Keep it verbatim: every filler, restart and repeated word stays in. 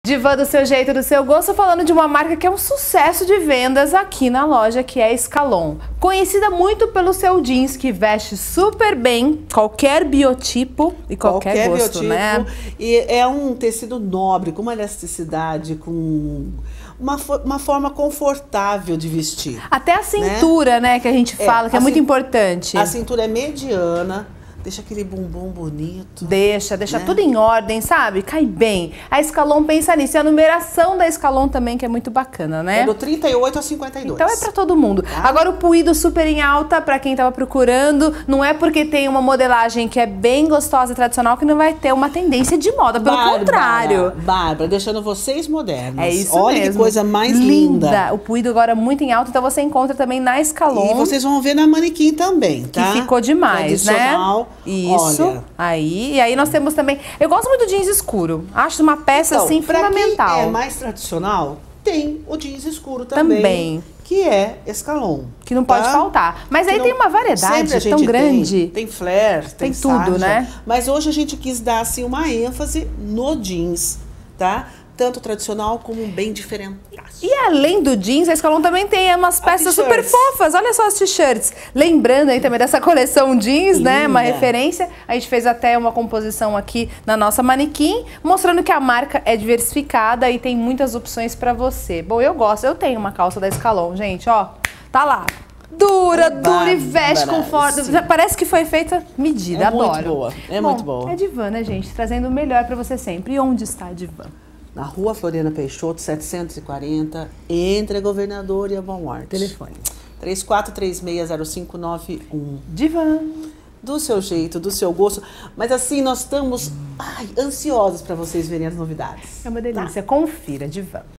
Divã do seu jeito, do seu gosto, falando de uma marca que é um sucesso de vendas aqui na loja, que é a Escalon. Conhecida muito pelo seu jeans, que veste super bem qualquer biotipo e qualquer, qualquer gosto, biotipo, né? E é um tecido nobre, com uma elasticidade, com uma, uma forma confortável de vestir. Até a cintura, né, né que a gente fala, é, que é muito importante. A cintura é mediana. Deixa aquele bumbum bonito. Deixa, deixa né? tudo em ordem, sabe? Cai bem. A Escalon pensa nisso. E a numeração da Escalon também, que é muito bacana, né? É do trinta e oito ao cinquenta e dois. Então é pra todo mundo. Tá? Agora o puído super em alta, pra quem tava procurando, não é porque tem uma modelagem que é bem gostosa e tradicional que não vai ter uma tendência de moda. Pelo Bárbara, contrário. Bárbara, deixando vocês modernos. É isso Olha mesmo. que coisa mais linda. linda. O puído agora muito em alta, então você encontra também na Escalon. E vocês vão ver na manequim também, tá? Que ficou demais, né? Isso. Olha. Aí, e aí nós temos também... Eu gosto muito do jeans escuro. Acho uma peça, então, assim, pra fundamental. Quem é mais tradicional, tem o jeans escuro também. Também. Que é Escalon. Que não pode tá? faltar. Mas que aí não, tem uma variedade tão grande. Tem, tem flare, tem, tem tudo, sarja, né? Mas hoje a gente quis dar, assim, uma ênfase no jeans, tá? Tanto tradicional como um bem diferente. E além do jeans, a Escalon também tem umas peças super fofas. Olha só as t-shirts. Lembrando aí também dessa coleção jeans, Linda. né? Uma referência. A gente fez até uma composição aqui na nossa manequim, mostrando que a marca é diversificada e tem muitas opções pra você. Bom, eu gosto. Eu tenho uma calça da Escalon, gente, ó. Tá lá. Dura, é dura e veste conforto. Parece que foi feita medida. É Adoro. muito boa. É Bom, muito boa. É Divã, né, gente? Trazendo o melhor pra você sempre. E onde está a Divã? Na Rua Floriana Peixoto, setecentos e quarenta, entre a Governador e a Bom Arte. Telefone. três quatro três seis zero cinco nove um. Divã. Do seu jeito, do seu gosto. Mas assim, nós estamos ai, ansiosos para vocês verem as novidades. É uma delícia. Tá? Confira, Divã.